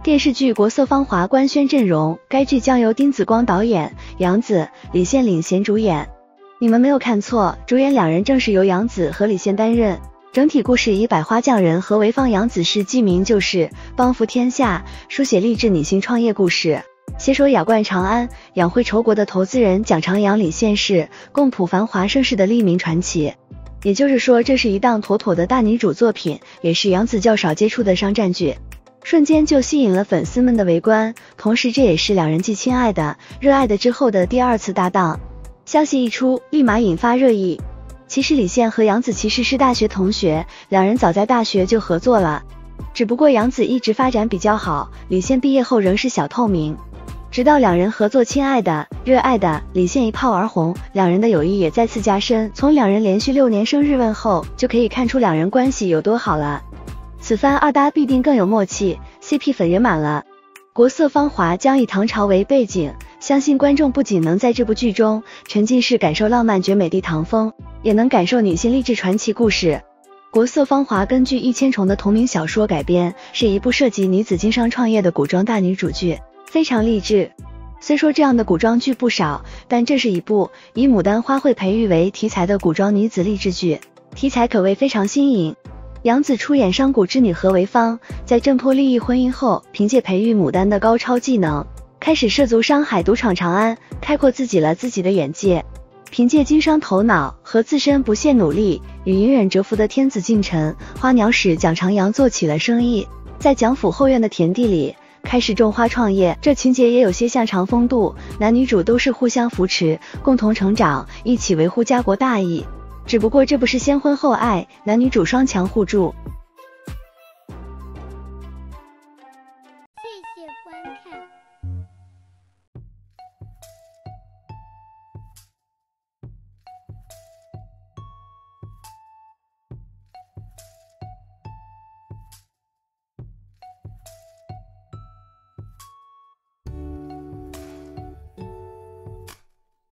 电视剧《国色芳华》官宣阵容，该剧将由丁子光导演，杨紫、李现领衔主演。你们没有看错，主演两人正是由杨紫和李现担任。整体故事以百花匠人何为芳、杨紫是记名就是，帮扶天下，书写励志女性创业故事。携手雅冠长安、养汇筹国的投资人蒋长阳、李现是共谱繁华盛世的黎明传奇。也就是说，这是一档妥妥的大女主作品，也是杨紫较少接触的商战剧，瞬间就吸引了粉丝们的围观。同时，这也是两人继亲爱的、热爱的之后的第二次搭档。消息一出，立马引发热议。其实李现和杨紫其实是大学同学，两人早在大学就合作了，只不过杨紫一直发展比较好，李现毕业后仍是小透明。直到两人合作《亲爱的、热爱的》，李现一炮而红，两人的友谊也再次加深。从两人连续6年生日问候就可以看出两人关系有多好了。此番二搭必定更有默契 ，CP 粉圆满了。国色芳华将以唐朝为背景，相信观众不仅能在这部剧中沉浸式感受浪漫绝美的唐风，也能感受女性励志传奇故事。国色芳华根据1000虫的同名小说改编，是一部涉及女子经商创业的古装大女主剧，非常励志。虽说这样的古装剧不少，但这是一部以牡丹花卉培育为题材的古装女子励志剧，题材可谓非常新颖。杨紫出演商贾之女何为芳，在挣脱利益婚姻后，凭借培育牡丹的高超技能，开始涉足商海，独闯长安，开阔自己的眼界。凭借经商头脑和自身不懈努力，与隐忍蛰伏的天子近臣花鸟使蒋长阳做起了生意，在蒋府后院的田地里开始种花创业。这情节也有些像长风渡，男女主都是互相扶持，共同成长，一起维护家国大义。只不过这不是先婚后爱，男女主双强互助。 谢谢观看。